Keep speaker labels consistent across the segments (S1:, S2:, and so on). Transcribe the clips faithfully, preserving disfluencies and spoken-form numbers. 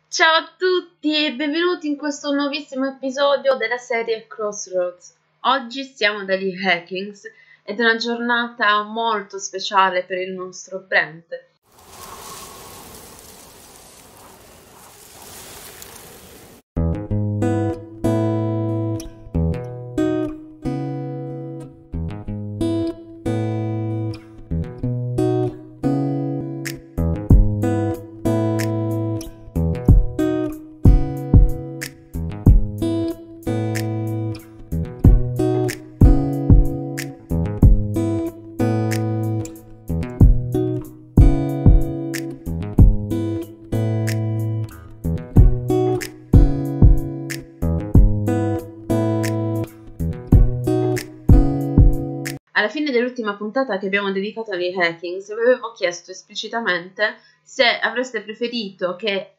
S1: Ciao a tutti e benvenuti in questo nuovissimo episodio della serie Crossroads. Oggi siamo dagli Hackings ed è una giornata molto speciale per il nostro Brent. Alla fine dell'ultima puntata che abbiamo dedicato agli Hackings, vi avevo chiesto esplicitamente se avreste preferito che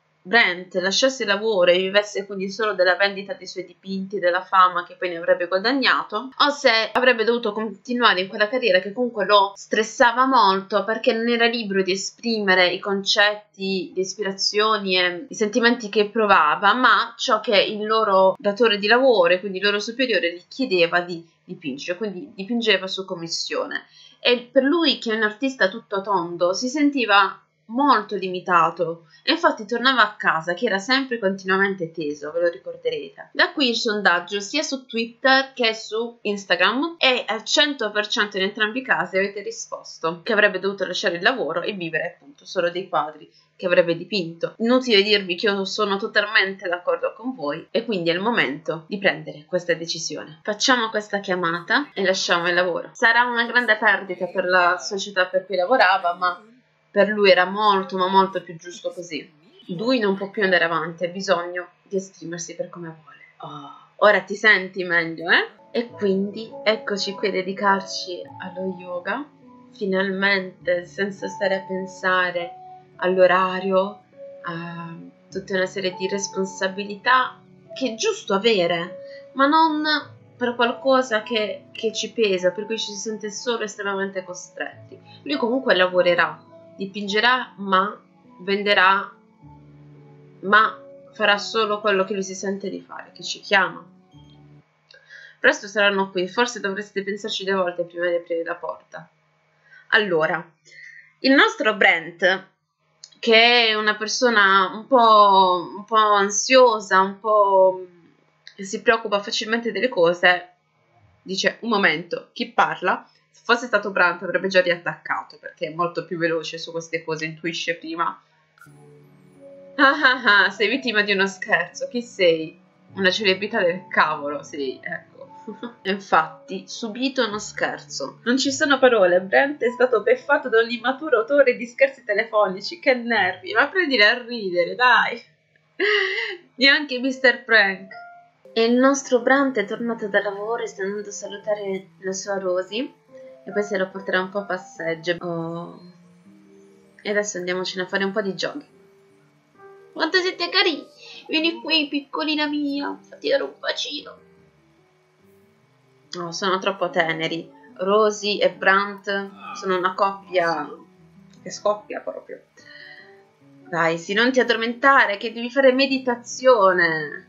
S1: Brent lasciasse il lavoro e vivesse quindi solo della vendita dei suoi dipinti, della fama che poi ne avrebbe guadagnato, o se avrebbe dovuto continuare in quella carriera che comunque lo stressava molto perché non era libero di esprimere i concetti, le ispirazioni e i sentimenti che provava, ma ciò che il loro datore di lavoro e quindi il loro superiore gli chiedeva di dipingere, quindi dipingeva su commissione. E per lui, che è un artista tutto tondo, si sentiva molto limitato e infatti tornava a casa che era sempre continuamente teso, ve lo ricorderete. Da qui il sondaggio sia su Twitter che su Instagram e al cento per cento in entrambi i casi avete risposto che avrebbe dovuto lasciare il lavoro e vivere appunto solo dei quadri che avrebbe dipinto. Inutile dirvi che io sono totalmente d'accordo con voi e quindi è il momento di prendere questa decisione. Facciamo questa chiamata e lasciamo il lavoro. Sarà una grande perdita per la società per cui lavorava, ma per lui era molto ma molto più giusto così. Lui non può più andare avanti, ha bisogno di esprimersi per come vuole. Oh, ora ti senti meglio, eh? E quindi eccoci qui a dedicarci allo yoga, finalmente, senza stare a pensare all'orario, a tutta una serie di responsabilità che è giusto avere, ma non per qualcosa che, che ci pesa, per cui ci si sente solo estremamente costretti. Lui comunque lavorerà, dipingerà, ma venderà, ma farà solo quello che lui si sente di fare, che ci chiama. Presto saranno qui, forse dovreste pensarci due volte prima di aprire la porta. Allora, il nostro Brent, che è una persona un po', un po' ansiosa, un po' che si preoccupa facilmente delle cose, dice: un momento, chi parla? Se fosse stato Brent avrebbe già riattaccato, perché è molto più veloce su queste cose, intuisce prima. Ah ah ah, sei vittima di uno scherzo, chi sei? Una celebrità del cavolo, sì, ecco. Infatti, subito uno scherzo. Non ci sono parole, Brent è stato beffato da un immaturo autore di scherzi telefonici, che nervi, ma prendila a ridere, dai. Neanche mister Prank. E il nostro Brent è tornato dal lavoro e sta andando a salutare la sua Rosie e poi se lo porterà un po' a passeggio. Oh. E adesso andiamocene a fare un po' di jogging. Quanto siete carini! Vieni qui, piccolina mia, fatti dare un bacino. Oh, sono troppo teneri. Rosie e Brent sono una coppia che scoppia proprio. Dai, sì, non ti addormentare, che devi fare meditazione.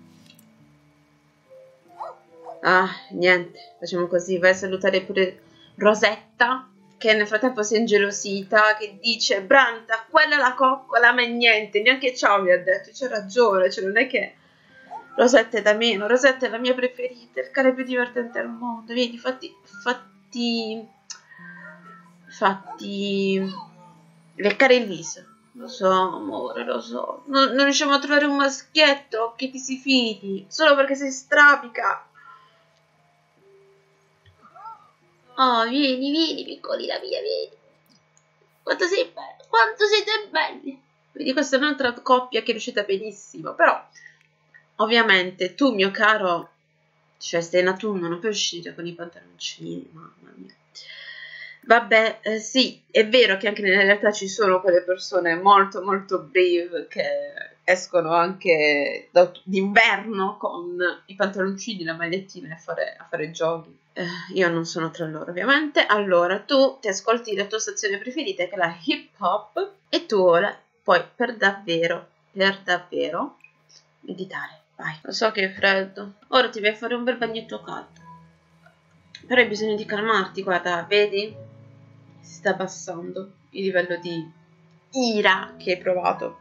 S1: Ah, niente, facciamo così. Vai a salutare pure Rosetta, che nel frattempo si è ingelosita, che dice: Branta, quella è la coccola, ma niente, neanche ciao mi ha detto. C'è ragione, cioè non è che Rosetta è da meno, Rosetta è la mia preferita, il cane più divertente al mondo. Vieni, fatti, fatti, fatti leccare il viso. Lo so, amore, lo so. Non, non riusciamo a trovare un maschietto che ti si fidi, solo perché sei strabica. Oh, vieni, vieni, piccolina mia, vieni. Quanto sei bello, quanto siete belli. Vedi, questa è un'altra coppia che è riuscita benissimo, però, ovviamente, tu, mio caro, cioè, sei in autunno, non puoi uscire con i pantaloncini, mamma mia. Vabbè, eh, sì, è vero che anche nella realtà ci sono quelle persone molto, molto brave che escono anche d'inverno con i pantaloncini, la magliettina a fare, a fare jogging. Eh, io non sono tra loro, ovviamente. Allora, tu ti ascolti la tua stazione preferita, che è la hip hop, e tu ora puoi per davvero per davvero meditare. Vai. Lo so che è freddo. Ora ti vai a fare un bel bagnetto caldo. Però hai bisogno di calmarti, guarda, vedi? Si sta abbassando il livello di ira che hai provato.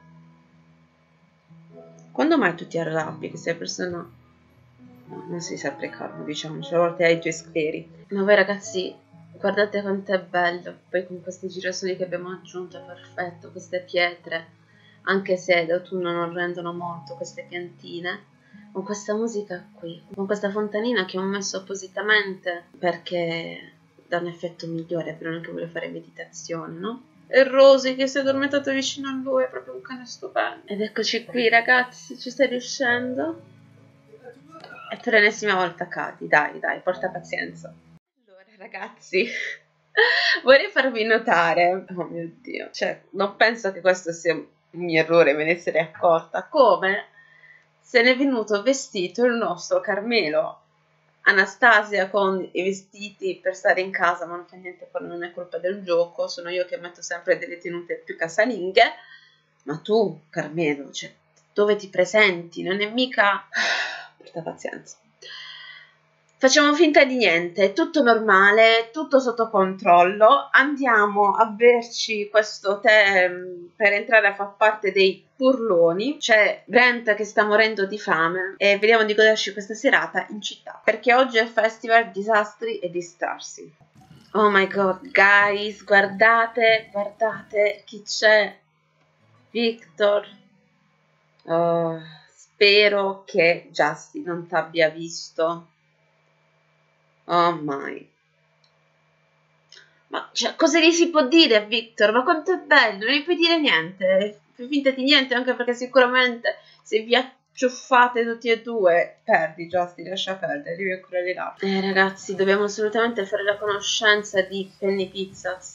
S1: Quando mai tu ti arrabbi che sei persona? No, non sei sempre calmo, diciamo, a volte hai i tuoi scleri. Ma voi ragazzi, guardate quanto è bello. Poi con questi girasoli che abbiamo aggiunto è perfetto, queste pietre. Anche se d'autunno non rendono molto queste piantine, con questa musica qui, con questa fontanina che ho messo appositamente perché dà un effetto migliore per uno che vuole fare meditazione, no? E Rosy che si è addormentato vicino a lui, è proprio un cane stupendo. Ed eccoci qui ragazzi, ci stai riuscendo? E per l'ennesima volta cadi, dai dai, porta pazienza. Allora ragazzi, vorrei farvi notare, oh mio Dio, cioè non penso che questo sia un mio errore, me ne sarei accorta, come se ne è venuto vestito il nostro Carmelo. Anastasia con i vestiti per stare in casa, ma non fa niente, quello non è colpa del gioco, sono io che metto sempre delle tenute più casalinghe, ma tu Carmelo, cioè, dove ti presenti? Non è mica... porta pazienza. Facciamo finta di niente, è tutto normale, tutto sotto controllo, andiamo a berci questo tè per entrare a far parte dei burloni. C'è Brent che sta morendo di fame e vediamo di goderci questa serata in città, perché oggi è il festival disastri e distrarsi. Oh my god, guys, guardate, guardate chi c'è, Victor. Oh, spero che Justin non ti abbia visto. Oh my. Ma cioè, cosa gli si può dire a Victor? Ma quanto è bello, non gli puoi dire niente. Fai finta di niente, anche perché sicuramente se vi acciuffate tutti e due, perdi Justin, lascia perdere, devi ancora di là. Eh ragazzi, dobbiamo assolutamente fare la conoscenza di Penny Pizzas.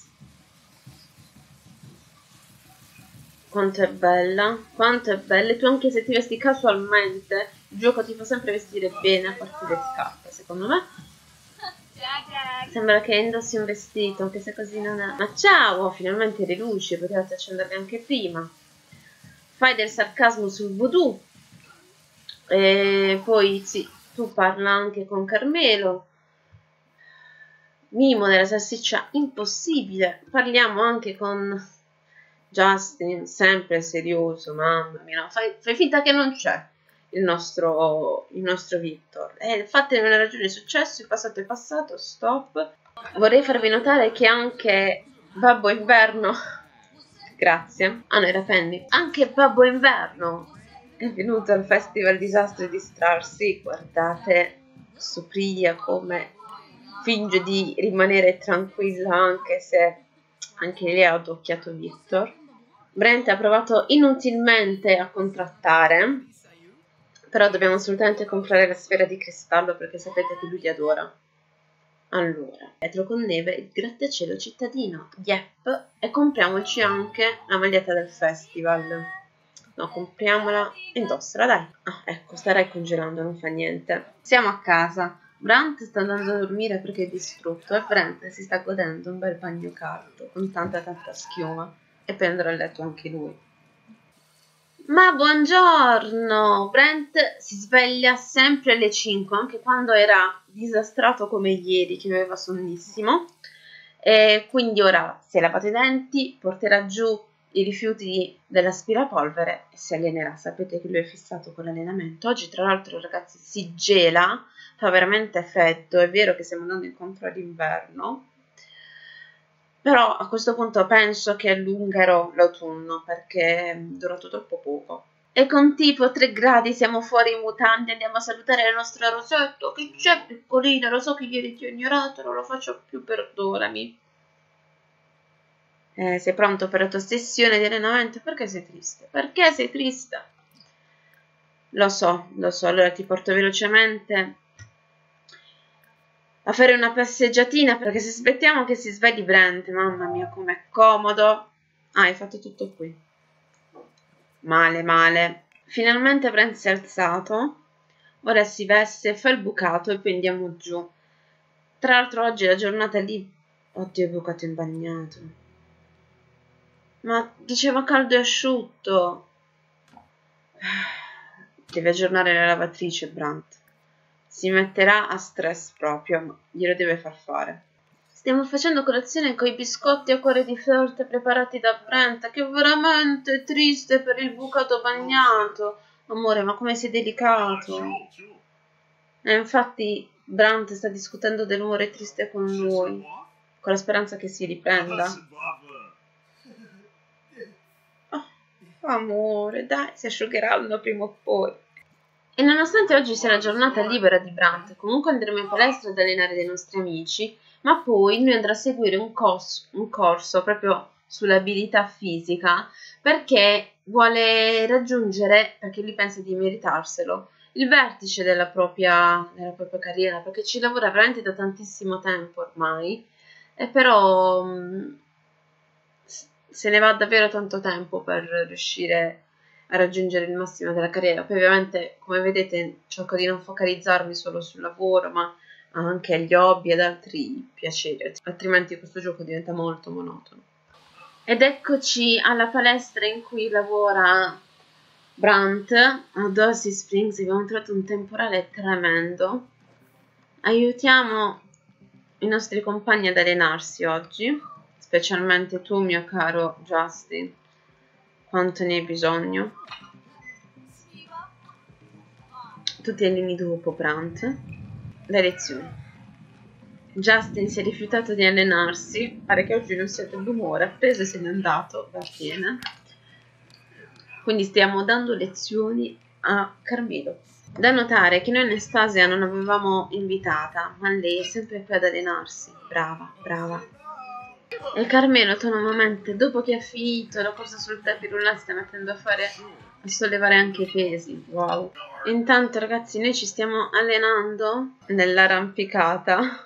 S1: Quanto è bella, quanto è bella. E tu anche se ti vesti casualmente, il gioco ti fa sempre vestire bene a parte le scarpe, secondo me. Sembra che indossi un vestito, anche se così non è. Ma ciao, finalmente le luci, potevate accenderle anche prima. Fai del sarcasmo sul voodoo. E poi sì, tu parla anche con Carmelo. Mimo della salsiccia impossibile. Parliamo anche con Justin, sempre serioso, mamma mia. No, fai, fai finta che non c'è il nostro, il nostro Victor. Eh, fatene una ragione di successo, il passato è passato, stop. Vorrei farvi notare che anche Babbo Inverno, grazie, ah no era Penny, anche Babbo Inverno è venuto al Festival Disastri Distrarsi. Guardate Supriya come finge di rimanere tranquilla anche se anche lei ha adocchiato Victor. Brent ha provato inutilmente a contrattare, però dobbiamo assolutamente comprare la sfera di cristallo perché sapete che lui li adora. Allora, vetro con neve, il grattacielo cittadino, yep, e compriamoci anche la maglietta del festival. No, compriamola, indossala, dai. Ah, ecco, starai congelando, non fa niente. Siamo a casa. Brant sta andando a dormire perché è distrutto e Brent si sta godendo un bel bagno caldo con tanta tanta schiuma e poi andrà a letto anche lui. Ma buongiorno! Brent si sveglia sempre alle cinque, anche quando era disastrato come ieri, che aveva sonnissimo. E quindi ora si è lavato i denti, porterà giù i rifiuti dell'aspirapolvere e si allenerà. Sapete che lui è fissato con l'allenamento. Oggi, tra l'altro, ragazzi, si gela, fa veramente freddo. È vero che stiamo andando incontro all'inverno, però a questo punto penso che allungherò l'autunno perché è durato troppo poco. E con tipo tre gradi siamo fuori in mutande, andiamo a salutare la nostra Rosetto. Che c'è, piccolina? Lo so che ieri ti ho ignorato, non lo faccio più, perdonami. Eh, sei pronto per la tua sessione di allenamento? Perché sei triste? Perché sei triste? Lo so, lo so, allora ti porto velocemente a fare una passeggiatina, perché se aspettiamo che si svegli Brent, mamma mia com'è comodo. Ah, hai fatto tutto qui. Male, male. Finalmente Brent si è alzato, ora si veste, fa il bucato e poi andiamo giù. Tra l'altro oggi è la giornata lì. Oddio, il bucato è bagnato. Ma diceva caldo e asciutto. Deve aggiornare la lavatrice, Brant. Si metterà a stress proprio, ma glielo deve far fare. Stiamo facendo colazione con i biscotti a cuore di torta preparati da Brent, che è veramente triste per il bucato bagnato. Amore, ma come sei delicato? E infatti Brent sta discutendo dell'umore triste con lui, con la speranza che si riprenda. Oh, amore, dai, si asciugheranno prima o poi. E nonostante oggi sia la giornata libera di Brant, comunque andremo in palestra ad allenare dei nostri amici, ma poi lui andrà a seguire un corso, un corso proprio sull'abilità fisica, perché vuole raggiungere, perché lui pensa di meritarselo, il vertice della propria, della propria carriera, perché ci lavora veramente da tantissimo tempo ormai, e però mh, se ne va davvero tanto tempo per riuscire a raggiungere il massimo della carriera. Poi ovviamente, come vedete, cerco di non focalizzarmi solo sul lavoro, ma anche agli hobby ed altri piaceri, altrimenti questo gioco diventa molto monotono. Ed eccoci alla palestra in cui lavora Brant a Dorsey Springs. Abbiamo trovato un temporale tremendo. Aiutiamo i nostri compagni ad allenarsi oggi, specialmente tu, mio caro Justin, quanto ne hai bisogno. Tu ti alleni dopo, Brant. Le lezioni. Justin si è rifiutato di allenarsi, pare che oggi non sia dell'umore, ha preso e se n'è andato, va bene. Quindi stiamo dando lezioni a Carmelo. Da notare che noi Anastasia non l'avevamo invitata, ma lei è sempre qui ad allenarsi. Brava, brava. E Carmelo autonomamente, dopo che ha finito la corsa sul tapis roulant, sta mettendo a fare, a sollevare anche i pesi. Wow. Intanto ragazzi, noi ci stiamo allenando nell'arrampicata,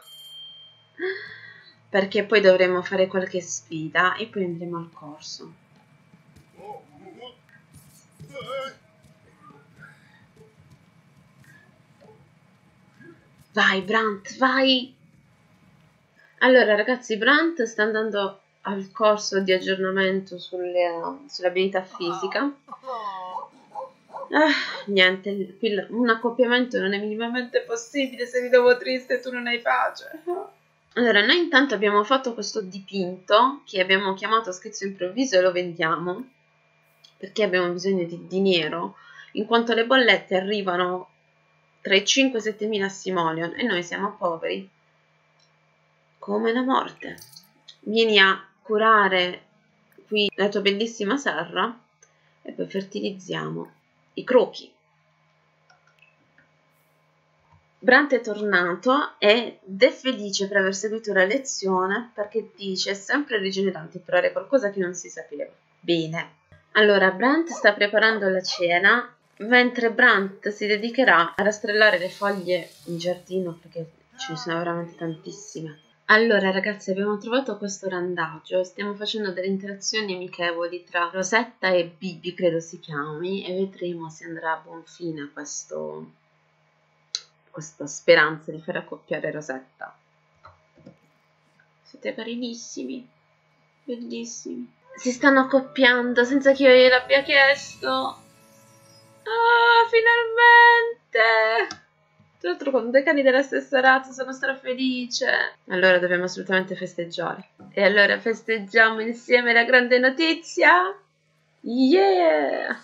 S1: perché poi dovremo fare qualche sfida e poi andremo al corso. Vai Brant, vai! Allora ragazzi, Brant sta andando al corso di aggiornamento sulle, sull'abilità fisica. Ah, niente, qui un accoppiamento non è minimamente possibile, se mi trovo triste e tu non hai pace. Allora, noi intanto abbiamo fatto questo dipinto che abbiamo chiamato schizzo improvviso e lo vendiamo perché abbiamo bisogno di dinero, in quanto le bollette arrivano tra i cinque e i sette mila simoleon e noi siamo poveri come la morte. Vieni a curare qui la tua bellissima serra e poi fertilizziamo i crochi. Brant è tornato ed è felice per aver seguito la lezione, perché dice: è sempre rigenerante imparare qualcosa che non si sapeva. Bene. Allora, Brant sta preparando la cena, mentre Brant si dedicherà a rastrellare le foglie in giardino, perché ce ne sono veramente tantissime. Allora ragazzi, abbiamo trovato questo randagio, stiamo facendo delle interazioni amichevoli tra Rosetta e Bibi, credo si chiami, e vedremo se andrà a buon fine questo, questa speranza di far accoppiare Rosetta. Siete carinissimi, bellissimi. Si stanno accoppiando senza che io gliel'abbia chiesto. Ah, finalmente! Tra l'altro con due cani della stessa razza, sono strafelice. Allora dobbiamo assolutamente festeggiare. E allora festeggiamo insieme la grande notizia? Yeah!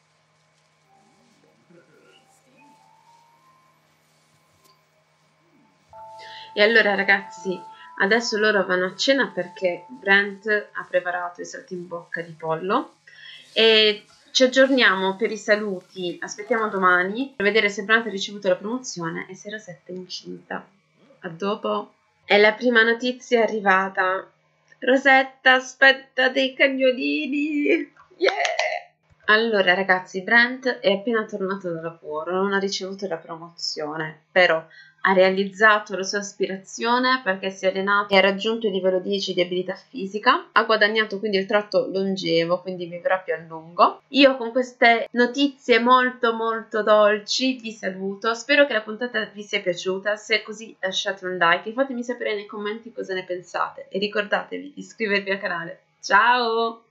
S1: E allora ragazzi, adesso loro vanno a cena perché Brent ha preparato i saltimbocca di pollo e ci aggiorniamo per i saluti, aspettiamo domani per vedere se Brant ha ricevuto la promozione e se Rosetta è incinta. A dopo. E la prima notizia è arrivata. Rosetta aspetta dei cagnolini. Yeah! Allora ragazzi, Brent è appena tornato dal lavoro, non ha ricevuto la promozione, però ha realizzato la sua aspirazione perché si è allenato e ha raggiunto il livello dieci di abilità fisica, ha guadagnato quindi il tratto longevo, quindi vivrà più a lungo. Io con queste notizie molto molto dolci vi saluto, spero che la puntata vi sia piaciuta, se è così lasciate un like e fatemi sapere nei commenti cosa ne pensate e ricordatevi di iscrivervi al canale. Ciao!